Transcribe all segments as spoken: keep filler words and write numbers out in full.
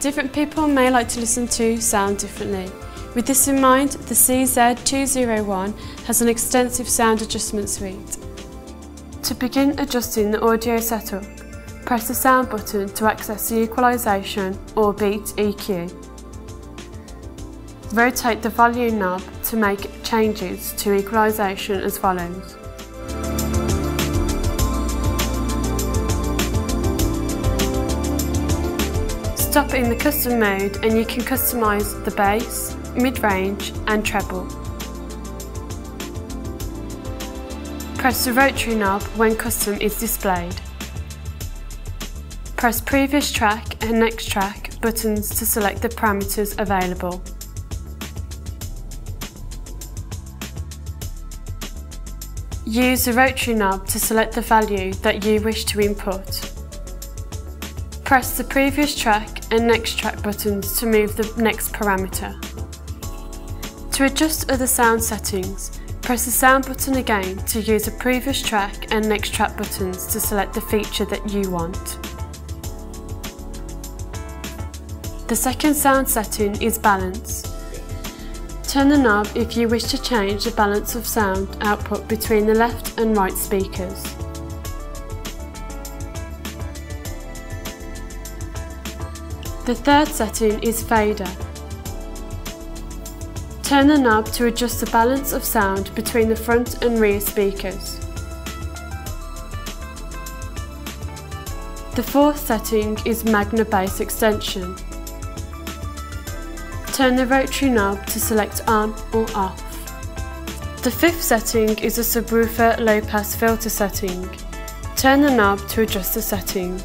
Different people may like to listen to sound differently. With this in mind, the C Z two oh one has an extensive sound adjustment suite. To begin adjusting the audio setup, press the sound button to access the equalisation or beat E Q. Rotate the volume knob to make changes to equalisation as follows. Stop in the custom mode and you can customise the bass, mid-range and treble. Press the rotary knob when custom is displayed. Press previous track and next track buttons to select the parameters available. Use the rotary knob to select the value that you wish to input. Press the previous track and next track buttons to move the next parameter. To adjust other sound settings, press the sound button again to use the previous track and next track buttons to select the feature that you want. The second sound setting is balance. Turn the knob if you wish to change the balance of sound output between the left and right speakers. The third setting is fader. Turn the knob to adjust the balance of sound between the front and rear speakers. The fourth setting is Magna Bass extension. Turn the rotary knob to select on or off. The fifth setting is a subwoofer low pass filter setting. Turn the knob to adjust the setting.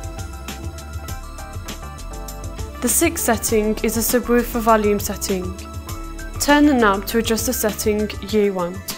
The sixth setting is a subwoofer volume setting. Turn the knob to adjust the setting you want.